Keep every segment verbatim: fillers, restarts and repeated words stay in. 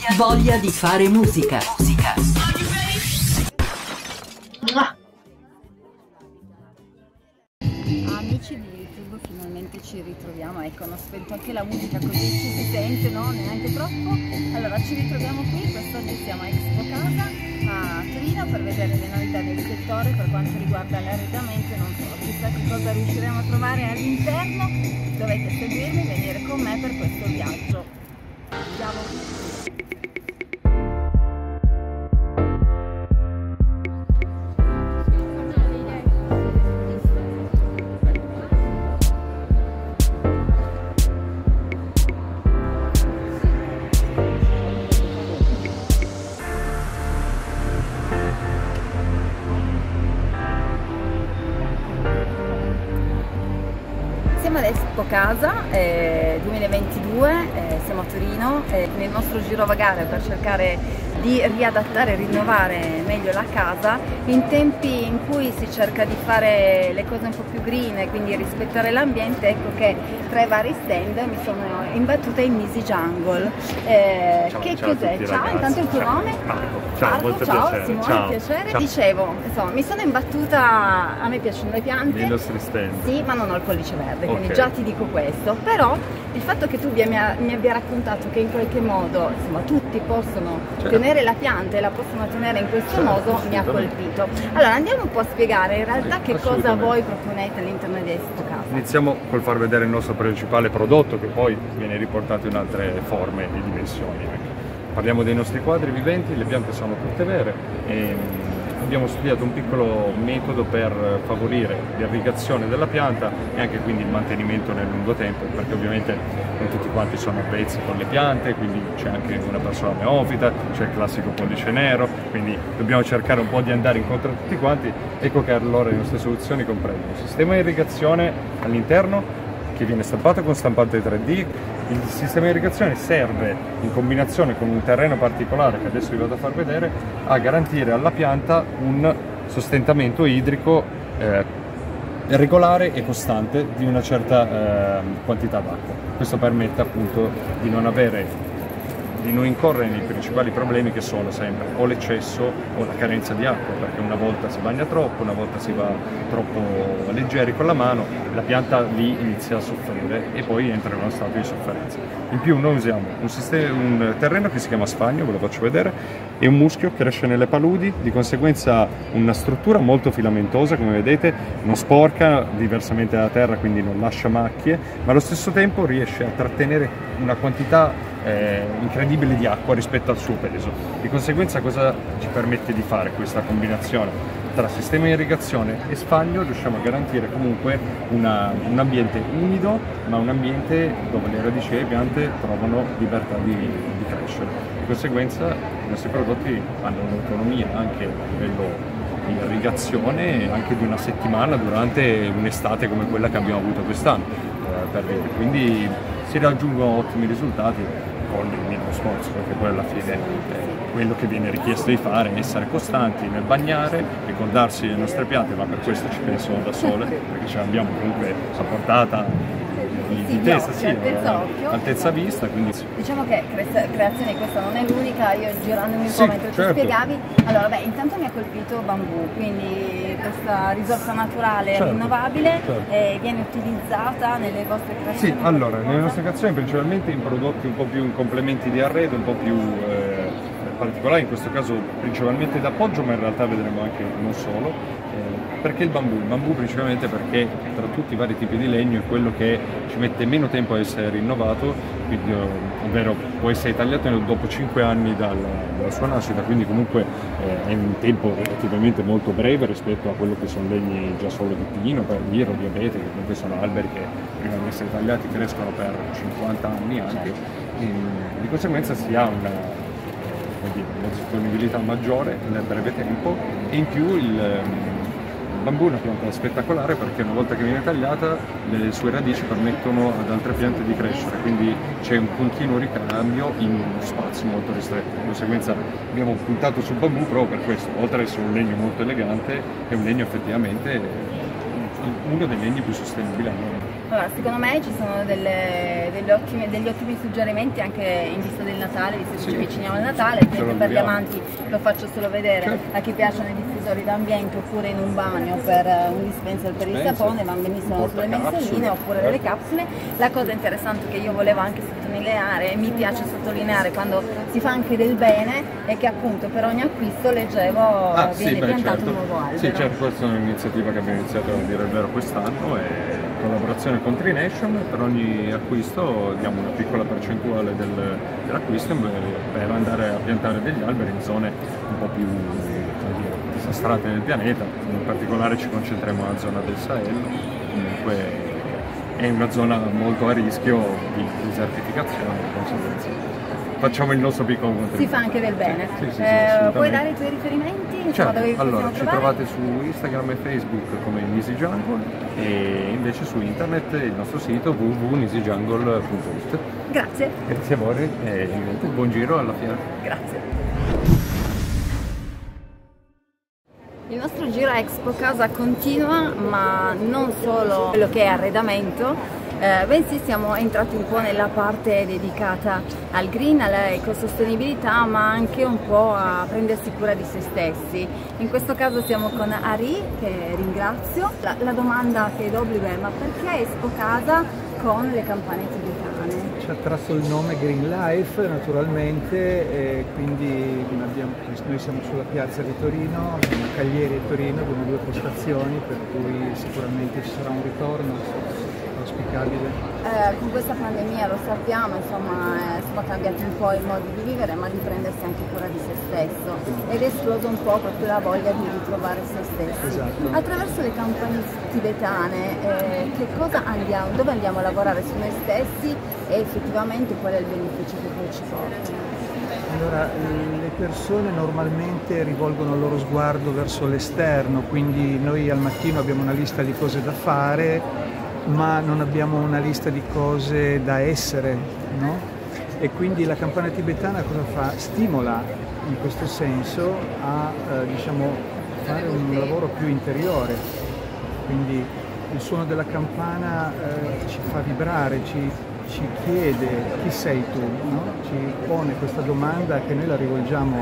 Voglia di fare musica. Musica. Amici di YouTube, finalmente ci ritroviamo. Ecco, hanno spento anche la musica così ci si sente, no? Neanche troppo. Allora, ci ritroviamo qui. Quest'oggi siamo a Expo Casa a Torino per vedere le novità del settore per quanto riguarda l'arredamento. Non so chissà che cosa riusciremo a trovare all'interno. Dovete seguirmi, venire con me per questo viaggio. Andiamo! Siamo ad Expo Casa eh, duemilaventidue, eh, siamo a Torino eh, con il nostro girovagare per cercare di riadattare e rinnovare meglio la casa in tempi in cui si cerca di fare le cose un po' più green e quindi rispettare l'ambiente. Ecco che tra i vari stand mi sono imbattuta in Misi Jungle. Eh, ciao, che ciao cos'è? Ciao, ragazzi. intanto il tuo ciao. nome? Marco. Ciao, Marco, molto ciao, piacere. Simone, ciao. piacere. Ciao. Dicevo, insomma, mi sono imbattuta, a me piacciono le piante. Nei nostri stand. Sì, ma non ho il pollice verde, quindi Okay. già ti dico questo. Però il fatto che tu mi abbia, mi abbia raccontato che in qualche modo, insomma, tutti possono Certo. tenere la pianta e la possono tenere in questo Certo, modo, mi ha assolutamente. colpito. Allora andiamo un po' a spiegare in realtà Sì, che cosa assolutamente. voi proponete all'interno di Expo Casa. Iniziamo col far vedere il nostro principale prodotto che poi viene riportato in altre forme e dimensioni. Parliamo dei nostri quadri viventi, le piante sono tutte vere e abbiamo studiato un piccolo metodo per favorire l'irrigazione della pianta e anche quindi il mantenimento nel lungo tempo, perché ovviamente non tutti quanti sono avvezzi con le piante, quindi c'è anche una persona neofita, c'è il classico pollice nero, quindi dobbiamo cercare un po' di andare incontro a tutti quanti. Ecco che allora le nostre soluzioni comprendono un sistema di irrigazione all'interno che viene stampato con stampante tre D. Il sistema di irrigazione serve in combinazione con un terreno particolare che adesso vi vado a far vedere a garantire alla pianta un sostentamento idrico eh, regolare e costante di una certa eh, quantità d'acqua. Questo permette appunto di non avere di non incorrere nei principali problemi che sono sempre o l'eccesso o la carenza di acqua, perché una volta si bagna troppo, una volta si va troppo leggeri con la mano, la pianta lì inizia a soffrire e poi entra in uno stato di sofferenza. In più noi usiamo un, sistema, un terreno che si chiama spagno, ve lo faccio vedere, e un muschio che cresce nelle paludi, di conseguenza una struttura molto filamentosa, come vedete, non sporca diversamente dalla terra, quindi non lascia macchie, ma allo stesso tempo riesce a trattenere una quantità Eh, incredibile di acqua rispetto al suo peso. Di conseguenza cosa ci permette di fare questa combinazione tra sistema di irrigazione e spagno? Riusciamo a garantire comunque una, un ambiente umido, ma un ambiente dove le radici delle piante trovano libertà di, di crescere. Di conseguenza i nostri prodotti hanno un'autonomia anche a livello di irrigazione anche di una settimana durante un'estate come quella che abbiamo avuto quest'anno, eh, per dire. Quindi si raggiungono ottimi risultati con il minimo sforzo, perché poi alla fine eh, quello che viene richiesto di fare è essere costanti nel bagnare, ricordarsi le nostre piante, ma per questo ci pensano da sole, perché ce l'abbiamo comunque a portata di, di testa, sì, altezza occhio. altezza vista, quindi Diciamo che creazione questa non è l'unica, io girandomi un Sì, po' mentre certo. ti spiegavi, allora beh, intanto mi ha colpito bambù, quindi questa risorsa naturale Certo, rinnovabile certo. eh, viene utilizzata nelle vostre creazioni? Sì, allora, nelle nostre creazioni principalmente in prodotti un po' più in complementi di arredo, un po' più eh, particolari, in questo caso principalmente d'appoggio, ma in realtà vedremo anche non solo. Eh, perché il bambù? Il bambù principalmente perché tra tutti i vari tipi di legno è quello che ci mette meno tempo a essere rinnovato, quindi, ovvero può essere tagliato dopo cinque anni dal, dalla sua nascita, quindi comunque eh, è un tempo relativamente molto breve rispetto a quello che sono legni già solo di pino, per liro, di abete, che comunque sono alberi che prima di essere tagliati crescono per cinquanta anni anche, e di conseguenza si ha una, dire, una disponibilità maggiore nel breve tempo e in più il Il bambù è una pianta spettacolare perché una volta che viene tagliata le sue radici permettono ad altre piante di crescere, quindi c'è un continuo ricambio in uno spazio molto ristretto. Di conseguenza abbiamo puntato sul bambù proprio per questo, oltre ad essere un legno molto elegante, è un legno effettivamente uno dei legni più sostenibili al mondo. Allora, secondo me ci sono delle, delle ottime, degli ottimi suggerimenti anche in vista del Natale, visto che sì. ci avviciniamo al Natale, per, per gli amanti lo faccio solo vedere, certo. A chi piacciono i diffusori d'ambiente oppure in un bagno per un dispenser per il sapone, vanno benissimo sulle mensoline oppure delle capsule. La cosa interessante che io volevo anche sottolineare e mi piace sottolineare quando si fa anche del bene è che appunto per ogni acquisto leggevo ah, viene sì, beh, piantato certo. un nuovo albero. Sì, certo, questa è un'iniziativa che abbiamo iniziato a dire il vero quest'anno e in collaborazione con Tree Nation per ogni acquisto diamo una piccola percentuale del, dell'acquisto per andare a piantare degli alberi in zone un po' più disastrate del pianeta, in particolare ci concentriamo nella zona del Sahel, comunque è una zona molto a rischio di desertificazione, di conseguenza facciamo il nostro piccolo contributo. Si fa anche del bene. Sì, sì, sì, eh, puoi dare i tuoi riferimenti? Certo, dove allora ci trovate su Instagram e Facebook come Nisi Jungle e invece su internet il nostro sito w w w punto nisi jungle punto i t. Grazie. Grazie a voi e buon giro alla fiera. Grazie. Il nostro giro a Expo Casa continua, ma non solo quello che è arredamento, eh, bensì siamo entrati un po' nella parte dedicata al green, alla ecosostenibilità, ma anche un po' a prendersi cura di se stessi. In questo caso siamo con Ari, che ringrazio. La, la domanda che do è: ma perché Expo Casa con le campane tibetane? Ci ha tratto il nome Green Life naturalmente, e quindi abbiamo, noi siamo sulla piazza di Torino, Cagliari e Torino, abbiamo due postazioni per cui sicuramente ci sarà un ritorno auspicabile. Eh, con questa pandemia lo sappiamo, insomma, eh, sono cambiati un po' i modi di vivere, ma di prendersi anche cura di se stesso ed è esploso un po' proprio la voglia di ritrovare se stessi. Esatto. Attraverso le campagne tibetane, eh, che cosa andiamo, dove andiamo a lavorare su noi stessi e effettivamente qual è il beneficio che poi ci porta? Allora, le persone normalmente rivolgono il loro sguardo verso l'esterno, quindi noi al mattino abbiamo una lista di cose da fare, ma non abbiamo una lista di cose da essere, no? E quindi la campana tibetana cosa fa? Stimola in questo senso a eh, diciamo, fare un lavoro più interiore, quindi il suono della campana eh, ci fa vibrare, ci, ci chiede chi sei tu, no? Ci pone questa domanda che noi la rivolgiamo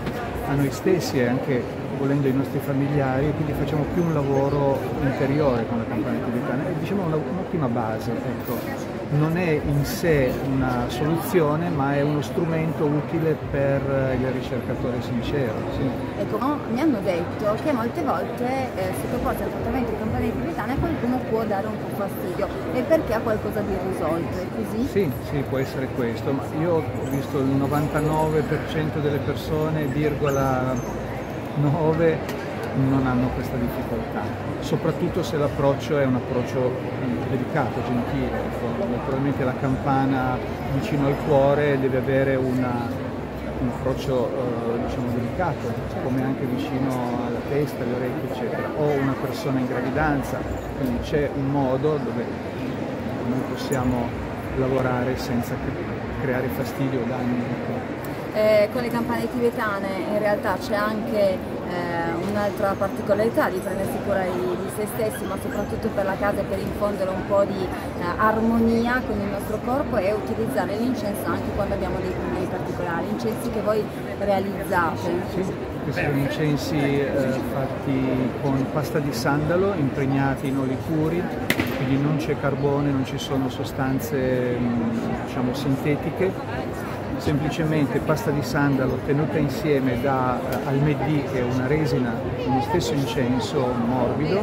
a noi stessi e anche volendo ai nostri familiari, e quindi facciamo più un lavoro interiore con la campana tibetana. È diciamo un'ottima base, ecco. Non è in sé una soluzione, ma è uno strumento utile per il ricercatore sincero. Sì. Ecco, mi hanno detto che molte volte eh, sottoposti al trattamento di campane tibetane qualcuno può dare un po' fastidio, e perché ha qualcosa di risolto, è così? Sì, sì, può essere questo, ma io ho visto il novantanove per cento delle persone, virgola nove, non hanno questa difficoltà, soprattutto se l'approccio è un approccio delicato, gentile. Ecco. Naturalmente la campana vicino al cuore deve avere una, un approccio eh, diciamo delicato, come anche vicino alla testa, alle orecchie eccetera, o una persona in gravidanza, quindi c'è un modo dove noi possiamo lavorare senza creare fastidio o danni. Eh, con le campane tibetane in realtà c'è anche eh, un'altra particolarità di prendersi cura di, di se stessi, ma soprattutto per la casa e per infondere un po' di eh, armonia con il nostro corpo, e utilizzare l'incenso anche quando abbiamo dei problemi particolari, incensi che voi realizzate. Sì, questi sono incensi eh, fatti con pasta di sandalo impregnati in oli puri, quindi non c'è carbone, non ci sono sostanze diciamo sintetiche, semplicemente pasta di sandalo tenuta insieme da uh, almedì, che è una resina con lo stesso incenso morbido,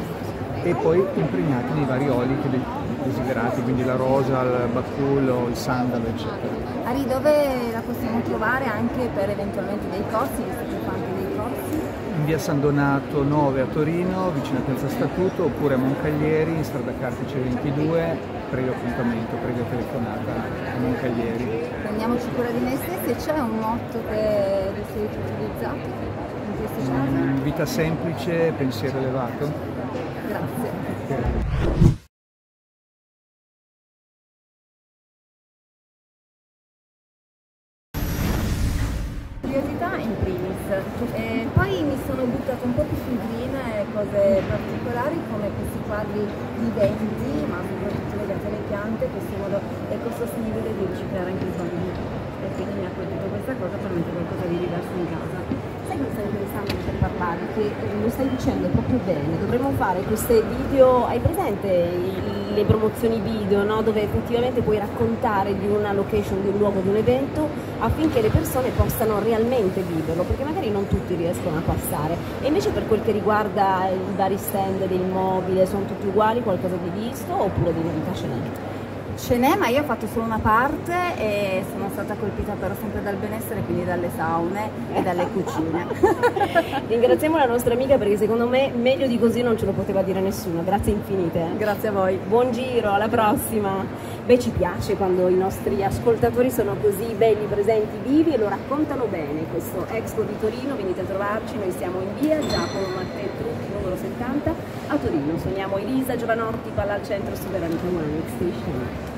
e poi impregnati nei vari oli che desiderati, quindi la rosa, il bacullo, il sandalo eccetera. Ari, dove la possiamo trovare anche per eventualmente dei corsi, visto che fa anche dei corsi? In via San Donato nove a Torino, vicino a Piazza Statuto, oppure a Moncaglieri, in strada Cartice ventidue, previo appuntamento, previa telefonata a Moncaglieri. Prendiamoci cura di noi stessi, e c'è un motto che di solito utilizzato in questi casi? Mm, vita semplice, pensiero elevato. Grazie. Okay. Curiosità in primis, e poi mi sono buttata un po' più sul green cose particolari come questi quadri viventi, ma soprattutto legati alle piante, questo modo ecosostenibile di riciclare anche i bambini. E quindi mi ha colpito questa cosa per mettere qualcosa di diverso in casa. Sai cosa stavo pensando per parlare? Che lo stai dicendo proprio bene, dovremmo fare queste video, hai presente i- le promozioni video, no? Dove effettivamente puoi raccontare di una location, di un luogo, di un evento, affinché le persone possano realmente viverlo, perché magari non tutti riescono a passare. E invece per quel che riguarda i vari stand del mobile, sono tutti uguali, qualcosa di visto oppure di novità ce n'è? Ce n'è, ma io ho fatto solo una parte e sono stata colpita però sempre dal benessere, quindi dalle saune e dalle cucine. Ringraziamo la nostra amica perché secondo me meglio di così non ce lo poteva dire nessuno, grazie infinite. Grazie a voi. Buon giro, alla prossima! Beh, ci piace quando i nostri ascoltatori sono così belli, presenti, vivi e lo raccontano bene. Questo Expo di Torino, venite a trovarci, noi siamo in via Giacomo Mattei Trucchi, numero settanta, a Torino. Suoniamo Elisa Giovanotti, Palla al Centro su Veronica One Station.